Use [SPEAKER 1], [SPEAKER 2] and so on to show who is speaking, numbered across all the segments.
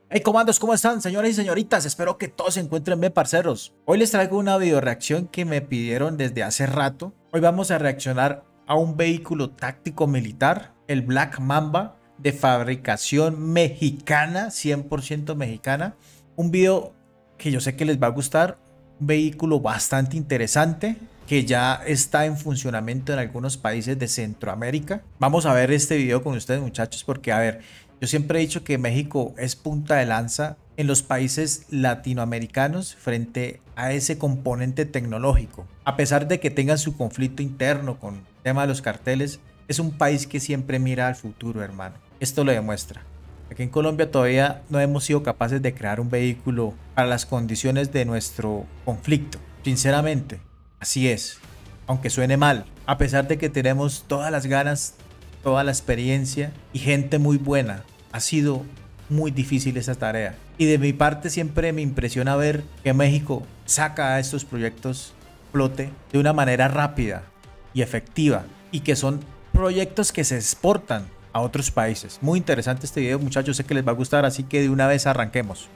[SPEAKER 1] Hey comandos, ¿cómo están, señores y señoritas? Espero que todos se encuentren bien, parceros. Hoy les traigo una video reacción que me pidieron desde hace rato. Hoy vamos a reaccionar a un vehículo táctico militar, el Black Mamba, de fabricación mexicana, 100% mexicana. Un video que yo sé que les va a gustar, un vehículo bastante interesante que ya está en funcionamiento en algunos países de Centroamérica. Vamos a ver este video con ustedes, muchachos, porque a ver, yo siempre he dicho que México es punta de lanza en los países latinoamericanos frente a ese componente tecnológico. A pesar de que tengan su conflicto interno con el tema de los carteles, es un país que siempre mira al futuro, hermano. Esto lo demuestra. Aquí en Colombia todavía no hemos sido capaces de crear un vehículo para las condiciones de nuestro conflicto. Sinceramente, así es. Aunque suene mal, a pesar de que tenemos todas las ganas, toda la experiencia y gente muy buena, ha sido muy difícil esa tarea. Y de mi parte siempre me impresiona ver que México saca estos proyectos flote de una manera rápida y efectiva y que son proyectos que se exportan a otros países. Muy interesante este video, muchachos, sé que les va a gustar, así que de una vez arranquemos.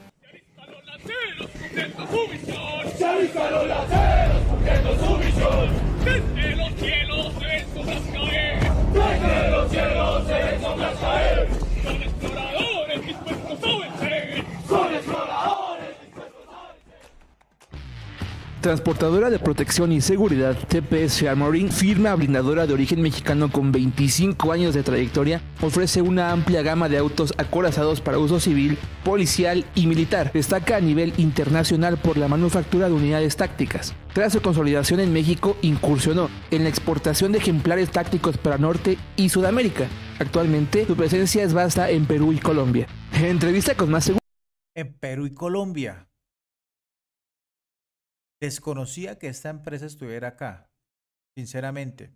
[SPEAKER 2] Se avistaron lanceros cumpliendo su misión. Desde los cielos se ven sombras caer. Desde los cielos se ven sombras caer. Son exploradores dispuestos a vencer. Son exploradores dispuestos a vencer.
[SPEAKER 3] Transportadora de protección y seguridad TPS Armoring, firma blindadora de origen mexicano con 25 años de trayectoria, ofrece una amplia gama de autos acorazados para uso civil, policial y militar. Destaca a nivel internacional por la manufactura de unidades tácticas. Tras su consolidación en México, incursionó en la exportación de ejemplares tácticos para Norte y Sudamérica. Actualmente, su presencia es vasta en Perú y Colombia. En entrevista con Más Seguro.
[SPEAKER 1] En Perú y Colombia. Desconocía que esta empresa estuviera acá, sinceramente.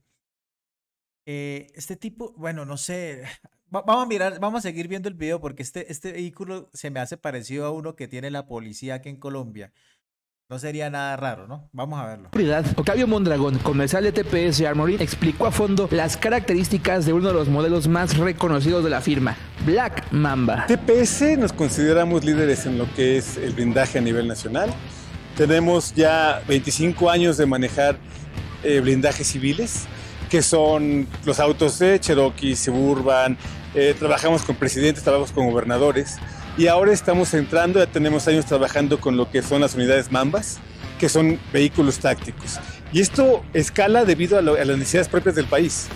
[SPEAKER 1] Este tipo, bueno, no sé. Vamos a mirar, vamos a seguir viendo el video porque este vehículo se me hace parecido a uno que tiene la policía aquí en Colombia. No sería nada raro, ¿no? Vamos a verlo.
[SPEAKER 3] Octavio Mondragón, comercial de TPS Armoring, explicó a fondo las características de uno de los modelos más reconocidos de la firma, Black Mamba.
[SPEAKER 4] TPS nos consideramos líderes en lo que es el blindaje a nivel nacional. Tenemos ya 25 años de manejar blindajes civiles, que son los autos de Cherokee, Suburban, trabajamos con presidentes, trabajamos con gobernadores, y ahora estamos entrando, ya tenemos años trabajando con lo que son las unidades Mambas, que son vehículos tácticos. Y esto escala debido a las necesidades propias del país.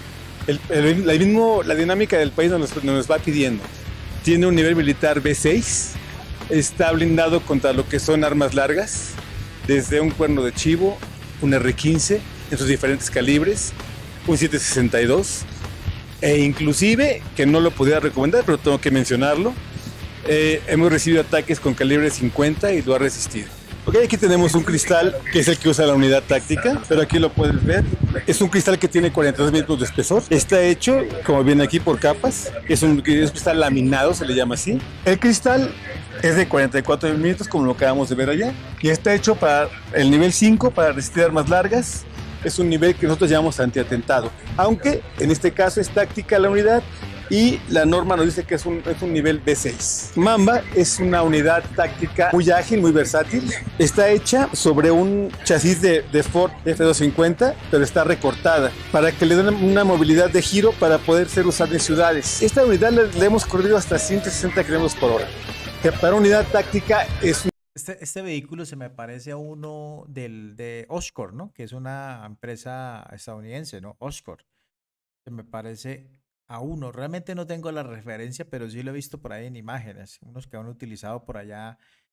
[SPEAKER 4] La dinámica del país nos va pidiendo. Tiene un nivel militar B6, está blindado contra lo que son armas largas, desde un cuerno de chivo, un R15 en sus diferentes calibres, un 7.62, e inclusive, que no lo podía recomendar, pero tengo que mencionarlo, hemos recibido ataques con calibre 50 y lo ha resistido. Okay, aquí tenemos un cristal que es el que usa la unidad táctica, pero aquí lo puedes ver. Es un cristal que tiene 42 milímetros de espesor. Está hecho, como viene aquí, por capas. Es un cristal laminado, se le llama así. El cristal es de 44 milímetros, como lo acabamos de ver allá. Y está hecho para el nivel 5, para resistir armas largas. Es un nivel que nosotros llamamos antiatentado. Aunque en este caso es táctica la unidad, y la norma nos dice que es un nivel B6. Mamba es una unidad táctica muy ágil, muy versátil. Está hecha sobre un chasis de Ford F250, pero está recortada para que le den una movilidad de giro para poder ser usada en ciudades. Esta unidad le hemos corrido hasta 160 km por hora, que para unidad táctica es un...
[SPEAKER 1] Este vehículo se me parece a uno de Oscorp, ¿no? Que es una empresa estadounidense, ¿no? Oscorp. Se me parece a uno. Realmente no tengo la referencia, pero sí lo he visto por ahí en imágenes. Unos que han utilizado por allá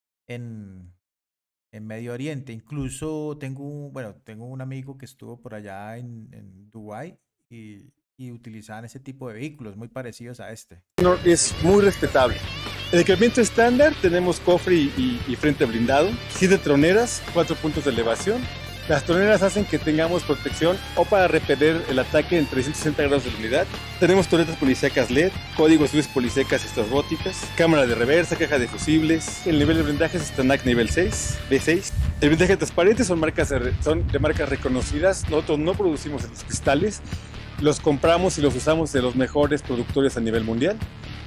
[SPEAKER 1] en Medio Oriente. Incluso tengo un amigo que estuvo por allá en Dubái y utilizaban ese tipo de vehículos muy parecidos a este.
[SPEAKER 4] Es muy respetable. En el equipamiento estándar tenemos cofre y frente blindado, 7 troneras, 4 puntos de elevación. Las troneras hacen que tengamos protección o para repeler el ataque en 360 grados de la unidad. Tenemos torretas policíacas LED, códigos luces policíacas estrobóticas, cámara de reversa, caja de fusibles. El nivel de blindaje es TANAC nivel 6, B6. El blindaje transparente son de marcas reconocidas. Nosotros no producimos estos cristales. Los compramos y los usamos de los mejores productores a nivel mundial,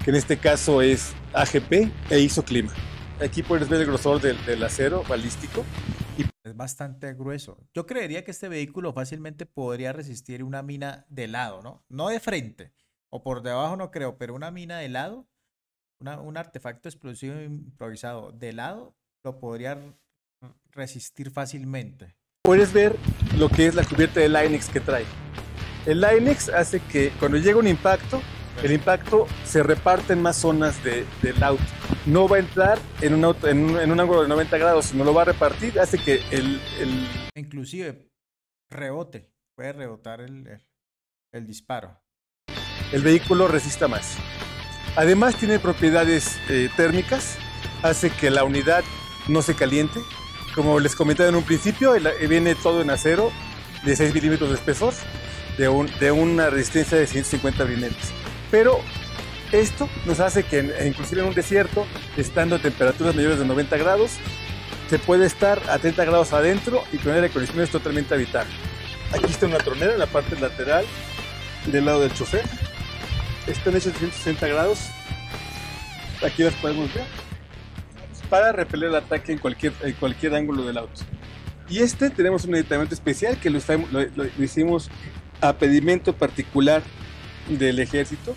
[SPEAKER 4] que en este caso es AGP e Isoclima. Aquí puedes ver el grosor del acero balístico.
[SPEAKER 1] Es bastante grueso. Yo creería que este vehículo fácilmente podría resistir una mina de lado, ¿no? No de frente o por debajo no creo, pero una mina de lado, un artefacto explosivo improvisado de lado, lo podría resistir fácilmente.
[SPEAKER 4] Puedes ver lo que es la cubierta del Line-X que trae. El Line-X hace que cuando llega un impacto, el impacto se reparte en más zonas del auto. No va a entrar en un ángulo de 90 grados, sino lo va a repartir, hace que
[SPEAKER 1] inclusive rebote, puede rebotar el disparo.
[SPEAKER 4] El vehículo resista más. Además tiene propiedades térmicas, hace que la unidad no se caliente. Como les comentaba en un principio, viene todo en acero de 6 milímetros de espesor, de una resistencia de 150 brinetes. Pero esto nos hace que inclusive en un desierto, estando a temperaturas mayores de 90 grados, se puede estar a 30 grados adentro y con aire acondicionado es totalmente habitable. Aquí está una tronera en la parte lateral del lado del chofer. Están hechas de 160 grados. Aquí las podemos ver para repeler el ataque en cualquier ángulo del auto. Y tenemos un aditamento especial que lo hicimos a pedimento particular del ejército,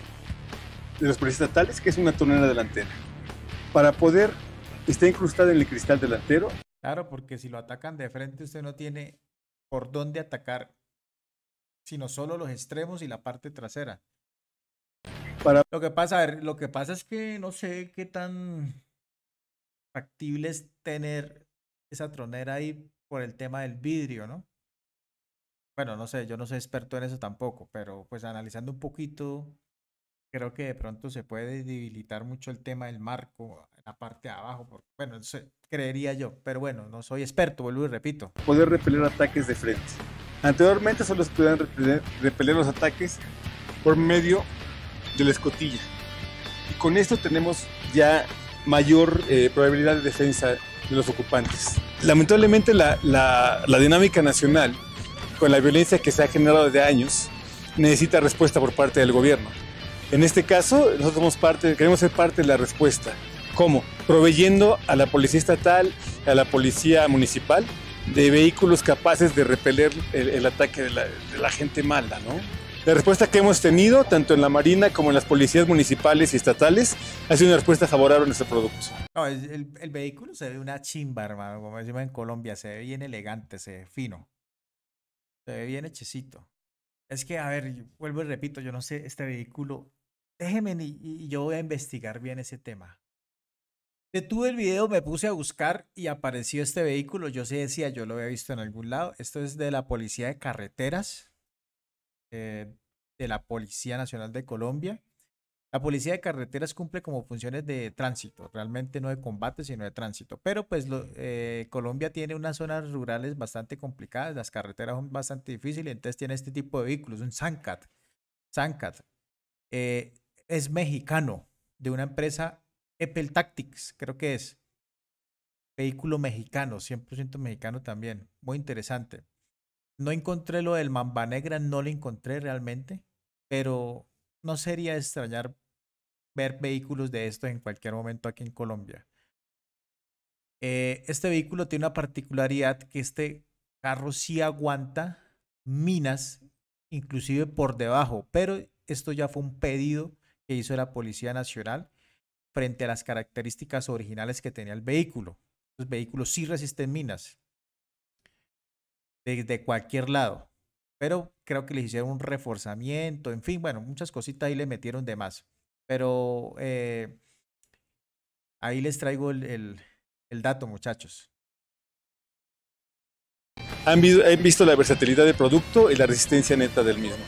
[SPEAKER 4] de los policías estatales, que es una tronera delantera. Para poder, está incrustada en el cristal delantero.
[SPEAKER 1] Claro, porque si lo atacan de frente, usted no tiene por dónde atacar, sino solo los extremos y la parte trasera. Lo que pasa es que no sé qué tan factible es tener esa tronera ahí por el tema del vidrio, ¿no? Bueno, no sé, yo no soy experto en eso tampoco, pero pues analizando un poquito, creo que de pronto se puede debilitar mucho el tema del marco, la parte de abajo, porque, bueno, no sé, creería yo, pero bueno, no soy experto, vuelvo y repito.
[SPEAKER 4] Poder repeler ataques de frente. Anteriormente solo se podían repeler los ataques por medio de la escotilla. Y con esto tenemos ya mayor probabilidad de defensa de los ocupantes. Lamentablemente la dinámica nacional, con la violencia que se ha generado desde años, necesita respuesta por parte del gobierno. En este caso, nosotros queremos ser parte de la respuesta. ¿Cómo? Proveyendo a la policía estatal, a la policía municipal, de vehículos capaces de repeler el ataque de la gente mala, ¿no? La respuesta que hemos tenido, tanto en la Marina como en las policías municipales y estatales, ha sido una respuesta favorable a nuestro producto.
[SPEAKER 1] No, el vehículo se ve una chimba, hermano, como decimos en Colombia, se ve bien elegante, se ve fino, se ve bien hechecito. Es que, a ver, vuelvo y repito, yo no sé, este vehículo, déjeme y yo voy a investigar bien ese tema. Detuve el video, me puse a buscar y apareció este vehículo, yo sí decía, yo lo había visto en algún lado, esto es de la Policía de Carreteras, de la Policía Nacional de Colombia. La Policía de Carreteras cumple como funciones de tránsito, realmente no de combate, sino de tránsito. Pero pues Colombia tiene unas zonas rurales bastante complicadas, las carreteras son bastante difíciles, entonces tiene este tipo de vehículos, un Zancat. Es mexicano, de una empresa Epel Tactics, creo que es. Vehículo mexicano, 100% mexicano también, muy interesante. No encontré lo del Mamba Negra, no lo encontré realmente, pero no sería extrañar ver vehículos de estos en cualquier momento aquí en Colombia. Este vehículo tiene una particularidad que este carro sí aguanta minas, inclusive por debajo, pero esto ya fue un pedido que hizo la Policía Nacional frente a las características originales que tenía el vehículo. Los vehículos sí resisten minas de cualquier lado, pero creo que les hicieron un reforzamiento, en fin, bueno, muchas cositas ahí le metieron de más, pero ahí les traigo el dato, muchachos.
[SPEAKER 4] Han visto la versatilidad del producto y la resistencia neta del mismo.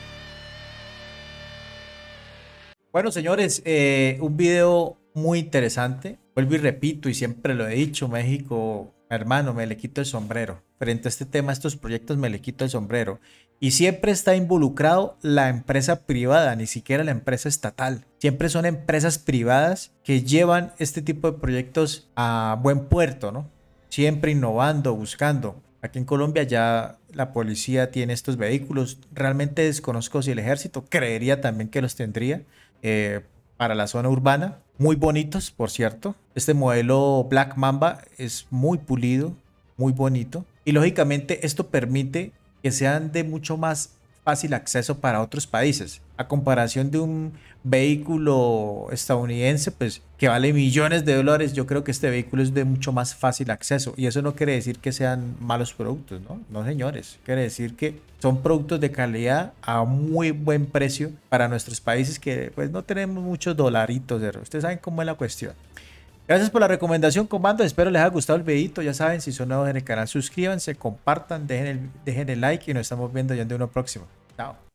[SPEAKER 1] Bueno, señores, un video muy interesante. Vuelvo y repito, y siempre lo he dicho, México, hermano, me le quito el sombrero. Frente a este tema, a estos proyectos, me le quito el sombrero. Y siempre está involucrado la empresa privada, ni siquiera la empresa estatal. Siempre son empresas privadas que llevan este tipo de proyectos a buen puerto, ¿no? Siempre innovando, buscando. Aquí en Colombia ya la policía tiene estos vehículos. Realmente desconozco si el ejército, creería también que los tendría. para la zona urbana. Muy bonitos, por cierto. Este modelo Black Mamba es muy pulido, muy bonito. Y lógicamente esto permite que sean de mucho más fácil acceso para otros países. A comparación de un vehículo estadounidense, pues que vale millones de dólares, yo creo que este vehículo es de mucho más fácil acceso. Y eso no quiere decir que sean malos productos, ¿no? No, señores. Quiere decir que son productos de calidad a muy buen precio para nuestros países que pues no tenemos muchos dolaritos. Ustedes saben cómo es la cuestión. Gracias por la recomendación, comando. Espero les haya gustado el videito. Ya saben, si son nuevos en el canal, suscríbanse, compartan, dejen el like y nos estamos viendo ya en uno próximo. Chao.